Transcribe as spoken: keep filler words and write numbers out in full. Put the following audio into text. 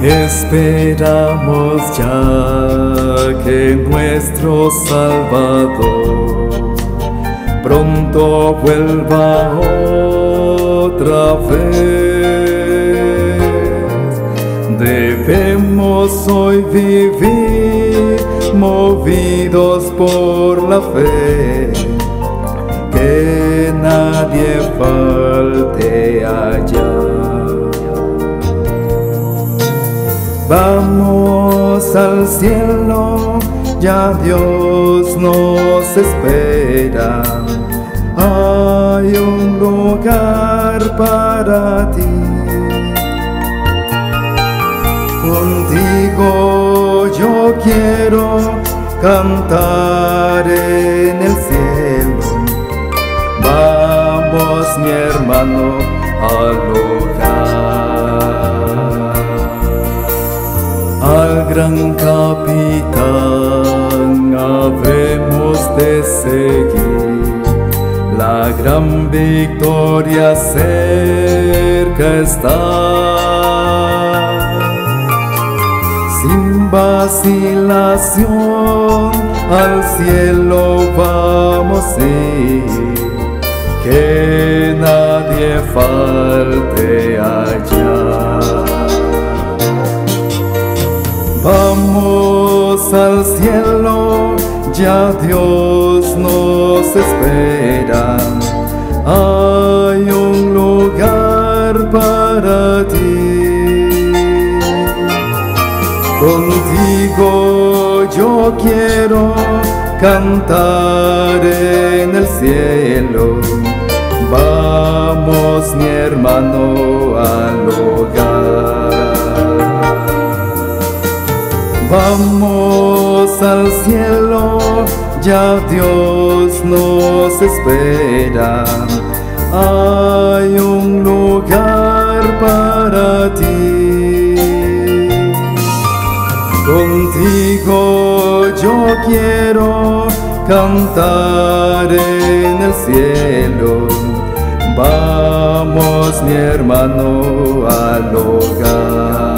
Esperamos ya que nuestro Salvador pronto vuelva otra vez. Debemos hoy vivir movidos por la fe, que nadie falte allá. Vamos al cielo, ya Dios nos espera. Hay un lugar para ti. Contigo yo quiero cantar en el cielo. Vamos, mi hermano, al hogar. Al gran capitán habemos de seguir, la gran victoria cerca está. Sin vacilación al cielo vamos a ir, que nadie falte allá. Vamos al cielo, ya Dios nos espera. Hay un lugar para ti. Contigo yo quiero cantar en el cielo. Vamos, mi hermano, al hogar. Vamos al cielo, ya Dios nos espera. Hay un lugar para ti. Contigo yo quiero cantar en el cielo. Vamos, mi hermano, al hogar.